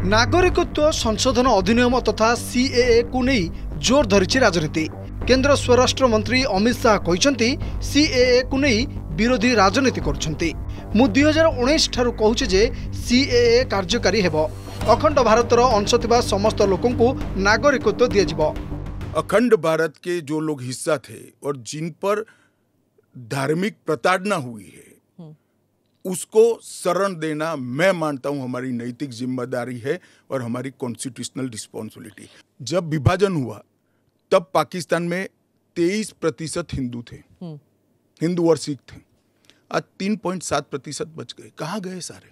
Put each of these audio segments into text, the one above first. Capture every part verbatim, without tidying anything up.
नागरिकत्व संशोधन अधिनियम तथा सीएए को नहीं जोर धरी राजनीति। केंद्र स्वराष्ट्र मंत्री अमित शाह कहते सीएए को नहीं विरोधी राजनीति कर मु दुई हजार उन्नीस ठारू कहूचे जे सीएए कार्यकारी हेब। अखंड भारतर अंश थिबा समस्त लोकों को नागरिकत्व दिया जिवो। अखंड भारत के जो लोग हिस्सा थे और जिन पर धार्मिक प्रताड़ना हुई है उसको शरण देना मैं मानता हूं हमारी नैतिक जिम्मेदारी है और हमारी कॉन्स्टिट्यूशनल रिस्पॉन्सिबिलिटी। जब विभाजन हुआ तब पाकिस्तान में तेईस प्रतिशत हिंदू थे, हिंदू और सिख थे। आज तीन पॉइंट सात प्रतिशत बच गए। कहाँ गए सारे?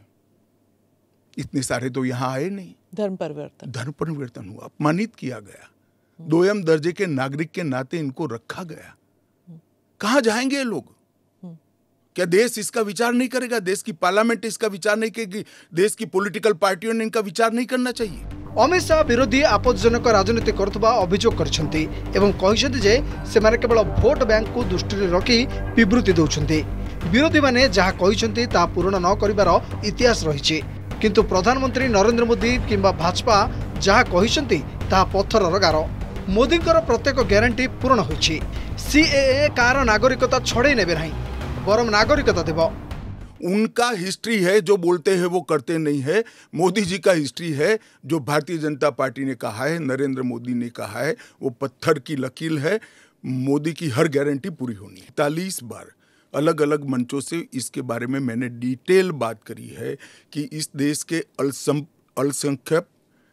इतने सारे तो यहाँ आए नहीं। धर्म परिवर्तन धर्म परिवर्तन हुआ, अपमानित किया गया, दोयम दर्जे के नागरिक के नाते इनको रखा गया। कहाँ जाएंगे ये लोग? क्या देश इसका विचार नहीं करेगा? देश की पार्लियामेंट इसका विचार नहीं करेगी? देश की पॉलिटिकल पार्टियों ने इनका विचार नहीं करना चाहिए? अमित शाह विरोधी आपत्तिजनक राजनीति करथबा अभियोग करछंती एवं कहिसंती जे सेमाने केवल भोट बैंक को दृष्टि रखी विवृत्ति दउछंती। विरोधी माने जहा कहिसंती ता पूर्ण न करिवार इतिहास रहिछि, किंतु प्रधानमंत्री नरेंद्र मोदी किंबा भाजपा जहा कहिसंती ता पत्थरर गार। मोदींकर प्रत्येक ग्यारंटी पूर्ण होइछि। सीएए कार नागरिकता छड़े नेबे नहीं, बरम नागरिकता देव। उनका हिस्ट्री है, जो बोलते हैं वो करते नहीं है। मोदी जी का हिस्ट्री है, जो भारतीय जनता पार्टी ने कहा है, नरेंद्र मोदी ने कहा है, वो पत्थर की लकीर है। मोदी की हर गारंटी पूरी होनी है। चालीस बार अलग अलग मंचों से इसके बारे में मैंने डिटेल बात करी है कि इस देश के अल्पसंख्यक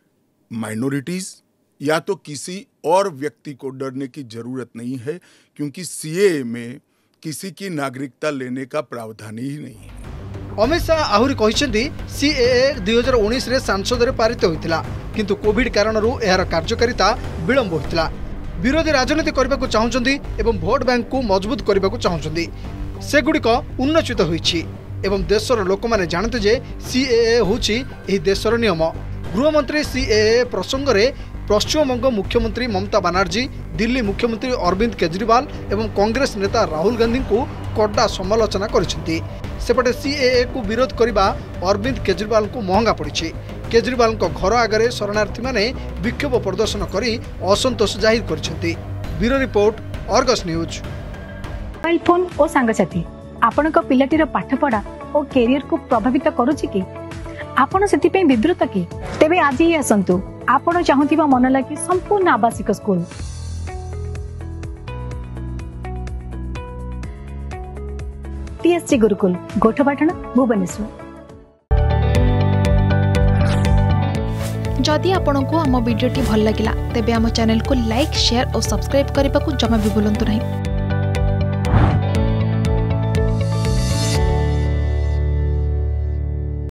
माइनॉरिटीज या तो किसी और व्यक्ति को डरने की जरूरत नहीं है, क्योंकि सीएए में किसी की नागरिकता लेने का प्रावधान ही नहीं है। अमित शाह आहुरी कहिसेंती सीएए दुई हजार उन्नीस रे सांसद रे पारित होइतिला, किंतु कोविड कारणरू एहार कार्यकारिता विलंब होइतिला। विरोधी राजनीति करबा को चाहुचंती एवं भोट बैंक को मजबूत करबा को चाहुचंती। सेगुड़िक उन्नचित होइछि एवं देशर लोक माने जानते जे सीएए होछि एही देशर नियम। गृहमंत्री सीएए प्रसंग रे पश्चिमबंग मुख्यमंत्री ममता बनर्जी, दिल्ली मुख्यमंत्री अरविंद केजरीवाल एवं कांग्रेस नेता राहुल गांधी को कड़ा समालोचना करिसेंती। सेपटे सीएए को विरोध करबा अरविंद केजरीवाल को महंगा पड़िछि। केजरीवाल को घर आगे शरणार्थी माने विक्षोभ प्रदर्शन करी असंतोष जाहिर करिसेंती। Bureau report, Argus news. Mobile phone और सांगसाथी आपणक पिलाटीर पाठपढ़ा और कैरियर को प्रभावित करूछि कि आपण सेति विवृत कि तेबे आज ही आसंतु आपण चाहुथिबा मन लागी संपूर्ण आवासिक स्कूल। टीएससी गुरुकुल, गोठपाटण, भुवनेश्वर। जदि आपंक आम भिडी भल लगा तेब आम चैनल को लाइक, शेयर और सब्सक्राइब करने को जमा भी भूलु नहीं।